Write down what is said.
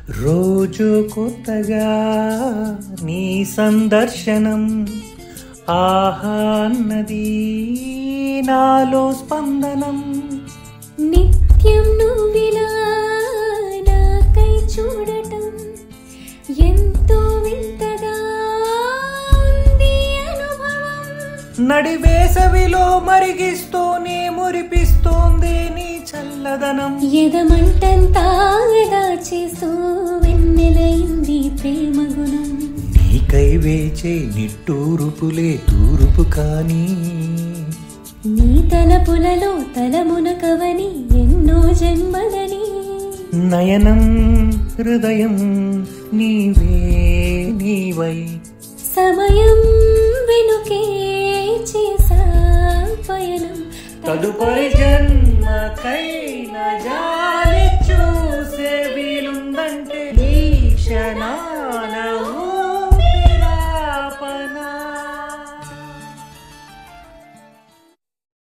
రోజు కొత్తగా నీ సందర్శనం ఆహా అన్నది నాలో స్పందనం. నిత్యం నువ్విలా నాకై చూడటం ఎంతో వింతగా ఉంది అనుభవం. నడి వేసవిలో మరిగిస్తూనే మురిపిస్తోంది నీ చల్లదనం. ఎదమంటంతా దాచేస్తూ వెన్నెలైంది ప్రేమ గుణం. నీకై వేచే నిట్టూరుపులే తూరుపు కానీ నీ తలపులలో తలమునకవని ఎన్నో జన్మలని. నయనం హృదయం నీవే నీవై సమయం వెనుకే చేసా పయనం. తదుపరి జన్మకైనా జాలి చూసే వీలుందంటే ఈ క్షణా